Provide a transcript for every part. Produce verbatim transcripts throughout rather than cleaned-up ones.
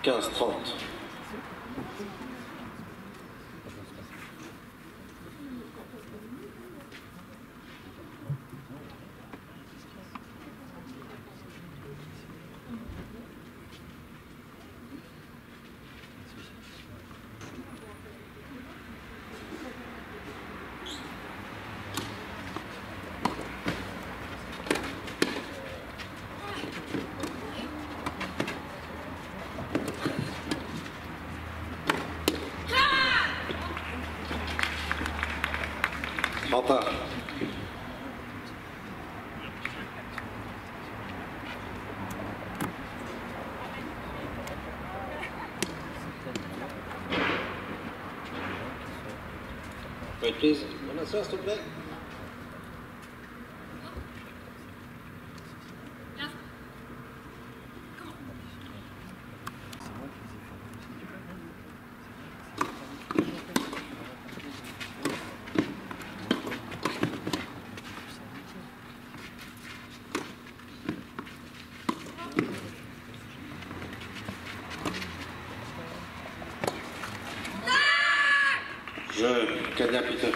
quinze trente. trente. Wait, please. On a s'il te plaît. Je, Cadia Peter.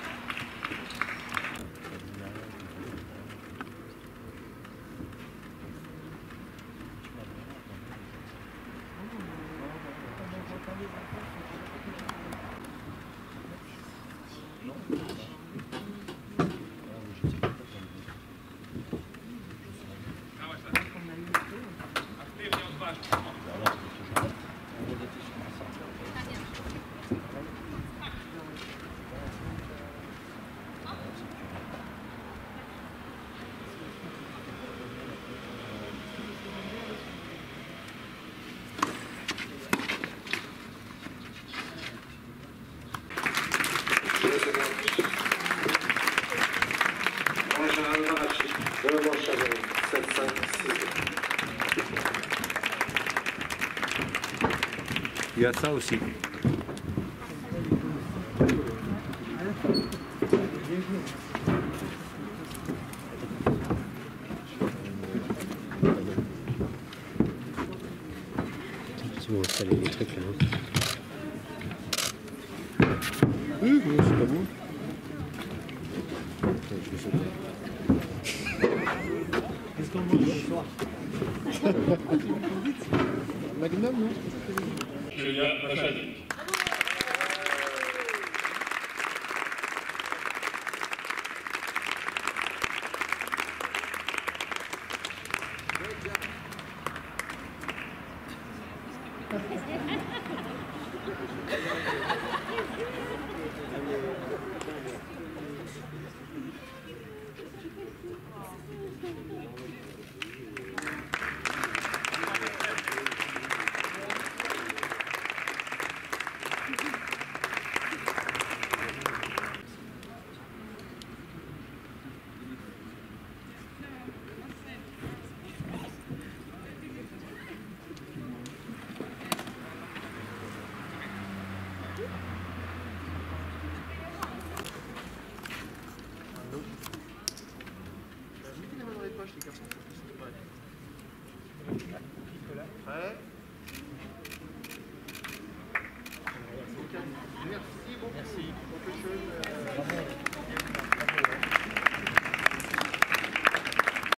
Il y a ça aussi. Si on installe l'électrique là. Oui, oui, c'est pas bon. Qu'est-ce qu'on mange ce soir? Magnum, non? Julia Machadi. Prêt? Merci beaucoup. Merci. Quelque chose, euh...